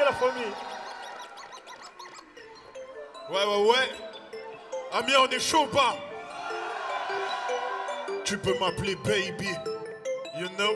la famille. Ouais. Amiens, on est chaud ou pas? Tu peux m'appeler baby, you know?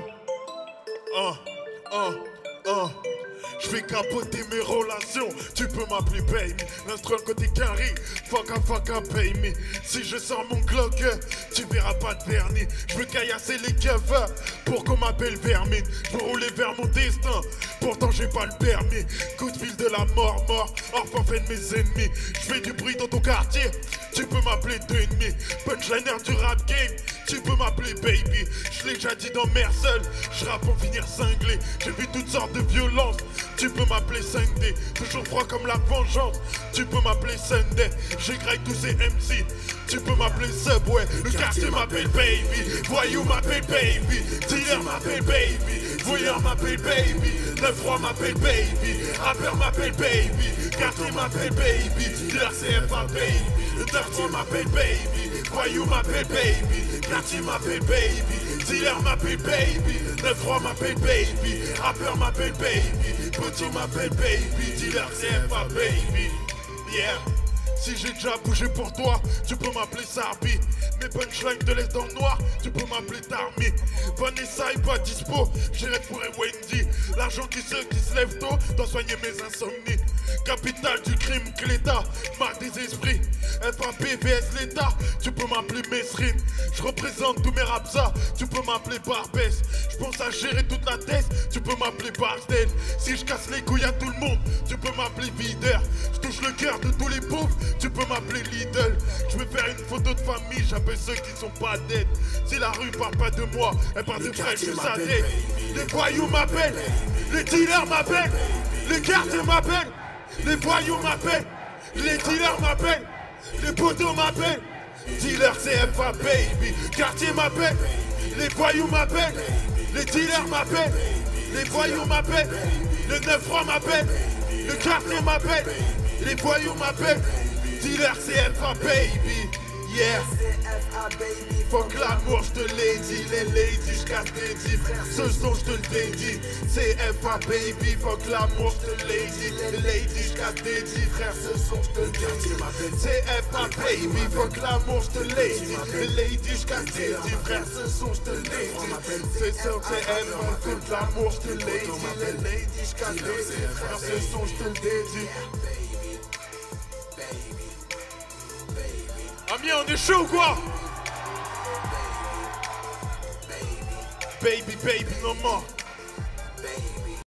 Je vais capoter mes relations, tu peux m'appeler baby. L'instru côté carré, fuck up, pay me. Si je sors mon Glock, tu verras pas de vernis. Je veux caillasser les keufs pour qu'on m'appelle vermine. Je veux rouler vers mon destin, pourtant j'ai pas le permis. Coup de fil de la mort, enfin fait de mes ennemis. Je fais du bruit dans ton quartier, tu peux m'appeler 2,5. Punchliner du rap game, tu peux m'appeler baby. Je l'ai déjà dit dans Merseul, je rappe pour finir cinglé. J'ai vu toutes sortes de violences, tu peux m'appeler 5D. Toujours froid comme la vengeance, tu peux m'appeler Sunday. J'ai graille tous ces MC, tu peux m'appeler Subway. Le quartier m'appelle baby, voyou m'appelle baby, dealer m'appelle baby, voyeur m'appelle baby, 9-3 m'appelle baby, rappeur m'appelle baby, quartier m'appelle baby, dealer CFA baby, le 9-3 m'appelle baby, voyou m'appelle baby, quartier m'appelle baby, dealer m'appelle baby, 9-3 m'appelle baby, rappeur m'appelle baby, petit m'appelle baby, dealer CFA baby, yeah. Si j'ai déjà bougé pour toi, tu peux m'appeler Sarbi. Mes punchlines te laissent dans le noir, tu peux m'appeler Tarmi. Vanessa est pas dispo, j'irai pour Wendy. L'argent qui se lève tôt doit soigner mes insomnies. Capitale du crime, Cléta, marque des esprits. FAP vs l'État, tu peux m'appeler Mesrine. Je représente tous mes rapsas, tu peux m'appeler Barbès. Je pense à gérer toute la tête, tu peux m'appeler Barsdale. Si je casse les couilles à tout le monde, tu peux m'appeler Videur. Je touche le cœur de tous les pauvres, tu peux m'appeler Lidl. Je veux faire une photo de famille, j'appelle ceux qui sont pas dead. Si la rue parle pas de moi, elle parle de frère, je suis sa tête. Les voyous m'appellent, les dealers m'appellent, les quartiers m'appellent, les voyous m'appellent, les dealers m'appellent, les poteaux m'appellent, dealer CFA baby, quartier m'appelle, les voyous m'appellent, les dealers m'appellent, les voyous m'appellent, le 9-3 m'appelle, le quartier m'appelle, les voyous m'appellent, dealer CFA baby, yeah. Fuck l'amour, je te l'ai dit, les ladies, je casse des dits, frère, ce son, je te le dédie. CFA baby, fuck l'amour, je te l'ai dit, les ladies, je casse des dits, frère, ce son, je te le dédie. CFA baby, fuck l'amour, je te l'ai dit, les ladies, je casse des dits, frère, ce son, je te l'ai dit. C'est sur CFA, fuck l'amour, je te l'ai dit, les ladies, je casse des dits, frère, ce son, je te le dédie. Amiens, on est chaud ou quoi? Baby, no more.